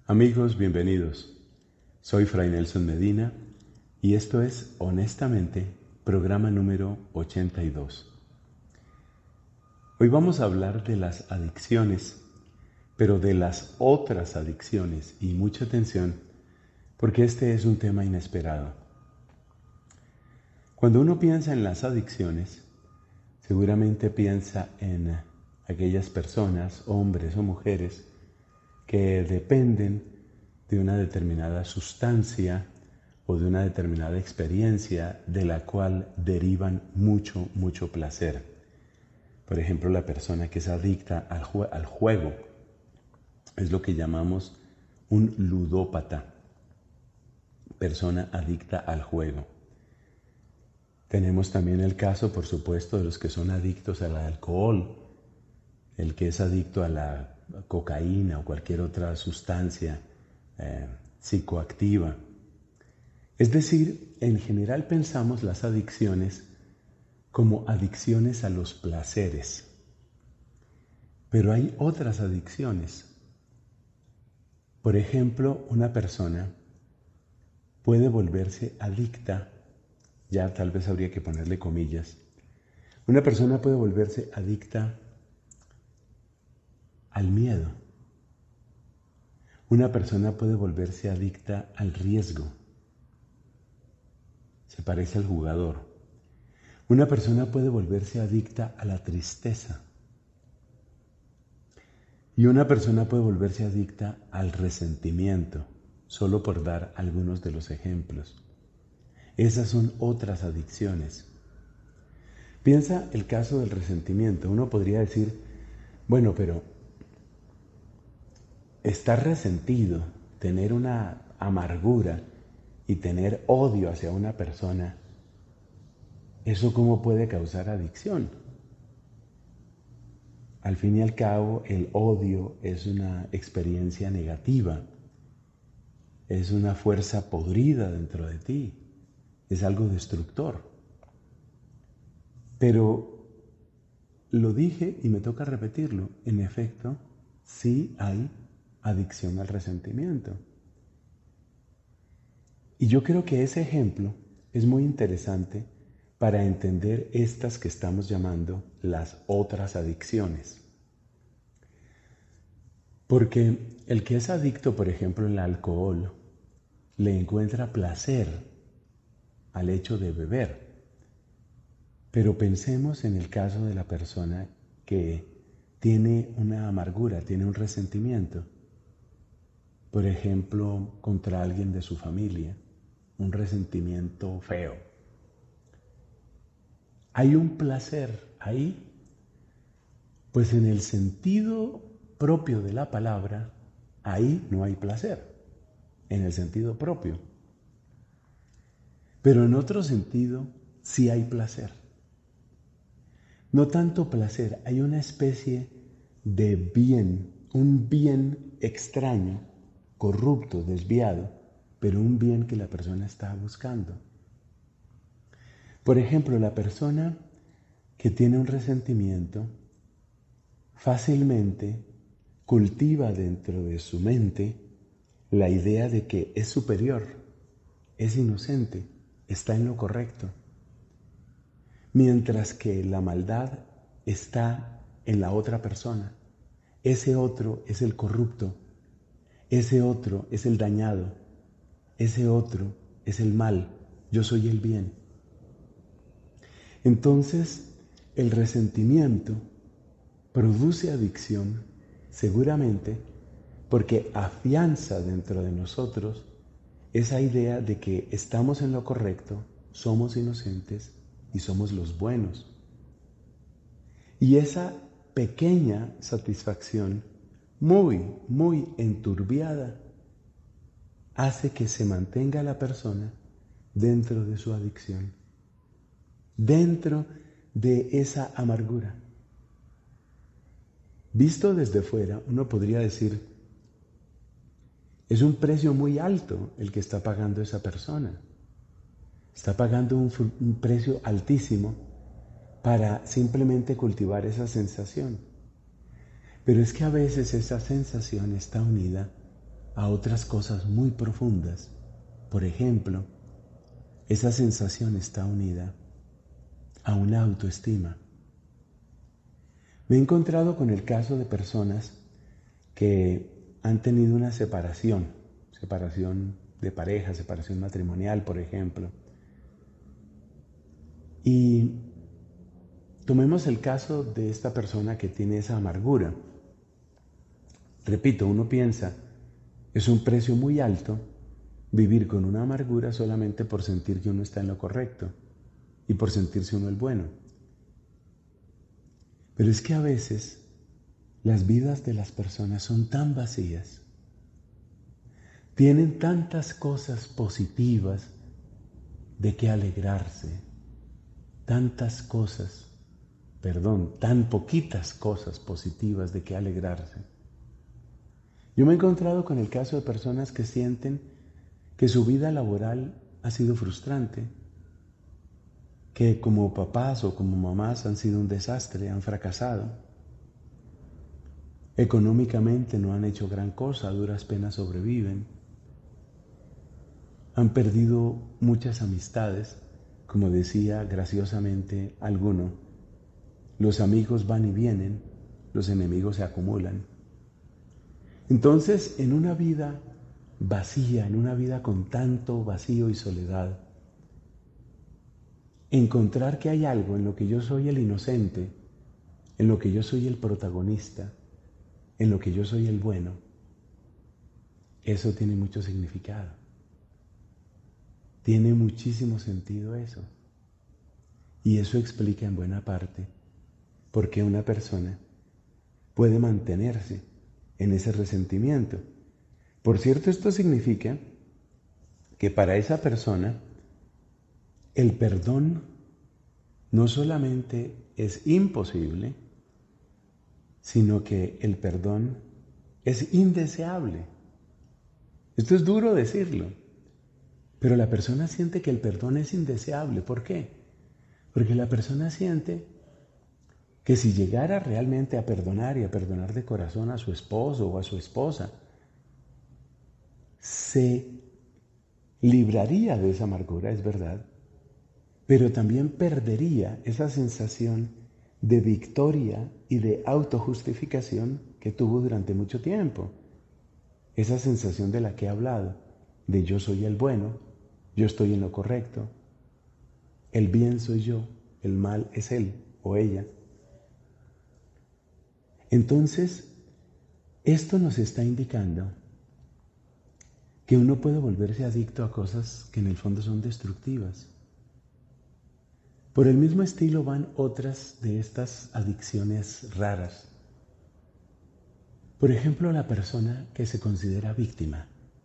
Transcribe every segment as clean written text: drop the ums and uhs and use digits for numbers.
Amigos, bienvenidos. Soy Fray Nelson Medina y esto es Honestamente, programa número 82. Hoy vamos a hablar de las adicciones, pero de las otras adicciones, y mucha atención porque este es un tema inesperado. Cuando uno piensa en las adicciones, seguramente piensa en aquellas personas, hombres o mujeres, que dependen de una determinada sustancia o de una determinada experiencia de la cual derivan mucho placer. Por ejemplo, la persona que es adicta al juego es lo que llamamos un ludópata, persona adicta al juego. Tenemos también el caso, por supuesto, de los que son adictos al alcohol, el que es adicto a la cocaína o cualquier otra sustancia psicoactiva. Es decir, en general pensamos las adicciones como adicciones a los placeres. Pero hay otras adicciones. Por ejemplo, una persona puede volverse adicta, ya tal vez habría que ponerle comillas, una persona puede volverse adicta al miedo. Una persona puede volverse adicta al riesgo. Se parece al jugador. Una persona puede volverse adicta a la tristeza. Y una persona puede volverse adicta al resentimiento, solo por dar algunos de los ejemplos. Esas son otras adicciones. Piensa el caso del resentimiento. Uno podría decir, bueno, pero estar resentido, tener una amargura y tener odio hacia una persona, ¿eso cómo puede causar adicción? Al fin y al cabo, el odio es una experiencia negativa, es una fuerza podrida dentro de ti, es algo destructor. Pero lo dije y me toca repetirlo, en efecto, sí hay adicción al resentimiento. Y yo creo que ese ejemplo es muy interesante para entender estas que estamos llamando las otras adicciones. Porque el que es adicto, por ejemplo, al alcohol, le encuentra placer al hecho de beber. Pero pensemos en el caso de la persona que tiene una amargura, tiene un resentimiento. Por ejemplo, contra alguien de su familia, un resentimiento feo. ¿Hay un placer ahí? Pues en el sentido propio de la palabra, ahí no hay placer, en el sentido propio. Pero en otro sentido, sí hay placer. No tanto placer, hay una especie de bien, un bien extraño, corrupto, desviado, pero un bien que la persona está buscando. Por ejemplo, la persona que tiene un resentimiento fácilmente cultiva dentro de su mente la idea de que es superior, es inocente, está en lo correcto, mientras que la maldad está en la otra persona. Ese otro es el corrupto, ese otro es el dañado, ese otro es el mal, yo soy el bien. Entonces, el resentimiento produce adicción, seguramente, porque afianza dentro de nosotros esa idea de que estamos en lo correcto, somos inocentes y somos los buenos. Y esa pequeña satisfacción, muy enturbiada, hace que se mantenga la persona dentro de su adicción, dentro de esa amargura. Visto desde fuera, uno podría decir, es un precio muy alto el que está pagando esa persona. Está pagando un precio altísimo para simplemente cultivar esa sensación. Pero es que a veces esa sensación está unida a otras cosas muy profundas. Por ejemplo, esa sensación está unida a una autoestima. Me he encontrado con el caso de personas que han tenido una separación de pareja, separación matrimonial, por ejemplo. Y tomemos el caso de esta persona que tiene esa amargura. Repito, uno piensa, es un precio muy alto vivir con una amargura solamente por sentir que uno está en lo correcto y por sentirse uno el bueno. Pero es que a veces las vidas de las personas son tan vacías, tienen tantas cosas positivas de que alegrarse, tan poquitas cosas positivas de que alegrarse. Yo me he encontrado con el caso de personas que sienten que su vida laboral ha sido frustrante, que como papás o como mamás han sido un desastre, han fracasado. Económicamente no han hecho gran cosa, a duras penas sobreviven. Han perdido muchas amistades, como decía graciosamente alguno. Los amigos van y vienen, los enemigos se acumulan. Entonces, en una vida vacía, en una vida con tanto vacío y soledad, encontrar que hay algo en lo que yo soy el inocente, en lo que yo soy el protagonista, en lo que yo soy el bueno, eso tiene mucho significado. Tiene muchísimo sentido eso. Y eso explica en buena parte por qué una persona puede mantenerse en ese resentimiento. Por cierto, esto significa que para esa persona el perdón no solamente es imposible, sino que el perdón es indeseable. Esto es duro decirlo, pero la persona siente que el perdón es indeseable. ¿Por qué? Porque la persona siente que si llegara realmente a perdonar y a perdonar de corazón a su esposo o a su esposa, se libraría de esa amargura, es verdad, pero también perdería esa sensación de victoria y de autojustificación que tuvo durante mucho tiempo. Esa sensación de la que he hablado, de yo soy el bueno, yo estoy en lo correcto, el bien soy yo, el mal es él o ella. Entonces, esto nos está indicando que uno puede volverse adicto a cosas que en el fondo son destructivas. Por el mismo estilo van otras de estas adicciones raras. Por ejemplo, la persona que se considera víctima.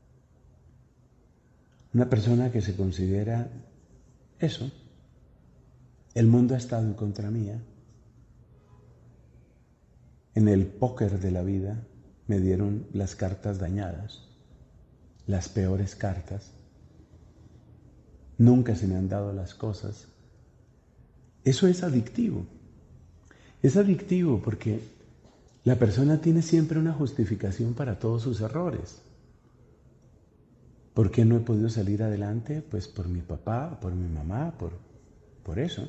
Una persona que se considera eso. El mundo ha estado en contra mía. En el póker de la vida me dieron las cartas dañadas, las peores cartas. Nunca se me han dado las cosas. Eso es adictivo. Es adictivo porque la persona tiene siempre una justificación para todos sus errores. ¿Por qué no he podido salir adelante? Pues por mi papá, por mi mamá, por eso.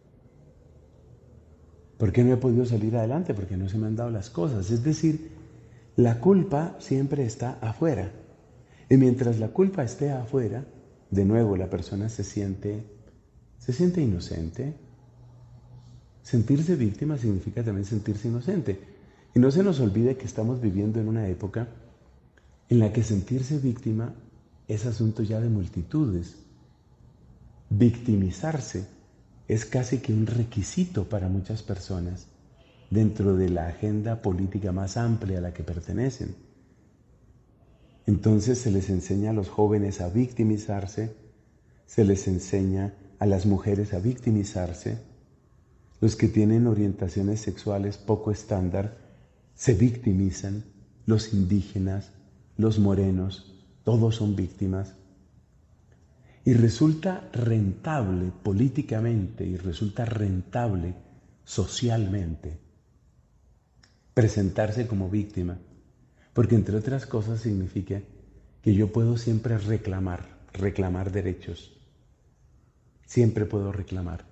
¿Por qué no he podido salir adelante? Porque no se me han dado las cosas. Es decir, la culpa siempre está afuera. Y mientras la culpa esté afuera, de nuevo la persona se siente inocente. Sentirse víctima significa también sentirse inocente. Y no se nos olvide que estamos viviendo en una época en la que sentirse víctima es asunto ya de multitudes. Victimizarse es casi que un requisito para muchas personas dentro de la agenda política más amplia a la que pertenecen. Entonces se les enseña a los jóvenes a victimizarse, se les enseña a las mujeres a victimizarse, los que tienen orientaciones sexuales poco estándar se victimizan, los indígenas, los morenos, todos son víctimas. Y resulta rentable políticamente y resulta rentable socialmente presentarse como víctima, Porque entre otras cosas significa que yo puedo siempre reclamar derechos. Siempre puedo reclamar.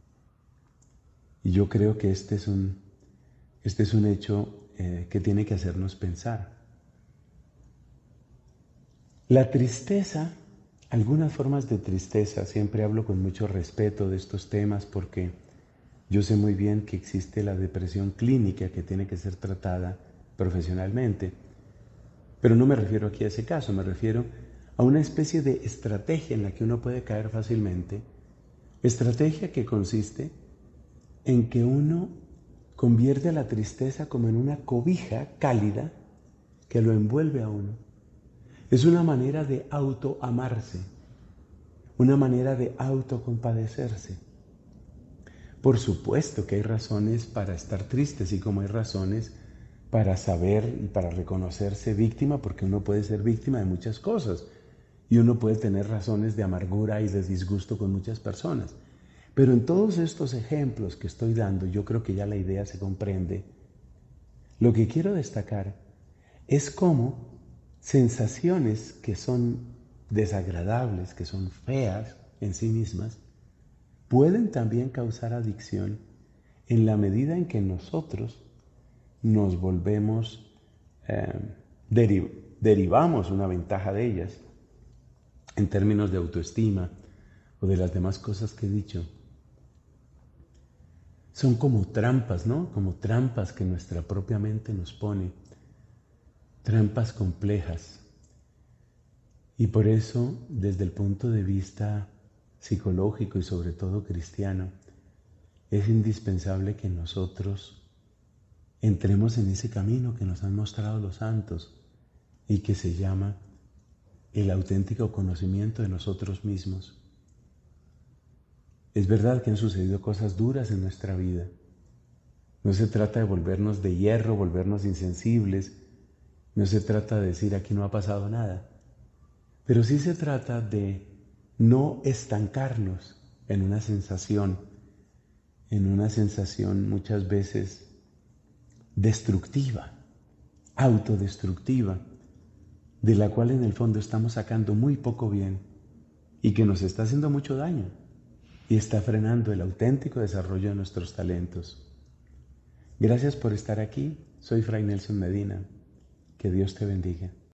Y yo creo que este es un hecho que tiene que hacernos pensar. La tristeza, algunas formas de tristeza, siempre hablo con mucho respeto de estos temas porque yo sé muy bien que existe la depresión clínica que tiene que ser tratada profesionalmente. Pero no me refiero aquí a ese caso, me refiero a una especie de estrategia en la que uno puede caer fácilmente. Estrategia que consiste en que uno convierte a la tristeza como en una cobija cálida que lo envuelve a uno. Es una manera de autoamarse, una manera de autocompadecerse. Por supuesto que hay razones para estar tristes y como hay razones para saber y para reconocerse víctima, porque uno puede ser víctima de muchas cosas y uno puede tener razones de amargura y de disgusto con muchas personas. Pero en todos estos ejemplos que estoy dando, yo creo que ya la idea se comprende. Lo que quiero destacar es cómo sensaciones que son desagradables, que son feas en sí mismas, pueden también causar adicción en la medida en que nosotros nos volvemos, derivamos una ventaja de ellas en términos de autoestima o de las demás cosas que he dicho. Son como trampas, ¿no? Como trampas que nuestra propia mente nos pone, trampas complejas. Y por eso, desde el punto de vista psicológico y sobre todo cristiano, es indispensable que nosotros entremos en ese camino que nos han mostrado los santos y que se llama el auténtico conocimiento de nosotros mismos. Es verdad que han sucedido cosas duras en nuestra vida. No se trata de volvernos de hierro, volvernos insensibles. No se trata de decir aquí no ha pasado nada. Pero sí se trata de no estancarnos en una sensación muchas veces destructiva, autodestructiva, de la cual en el fondo estamos sacando muy poco bien y que nos está haciendo mucho daño y está frenando el auténtico desarrollo de nuestros talentos. Gracias por estar aquí. Soy Fray Nelson Medina. Que Dios te bendiga.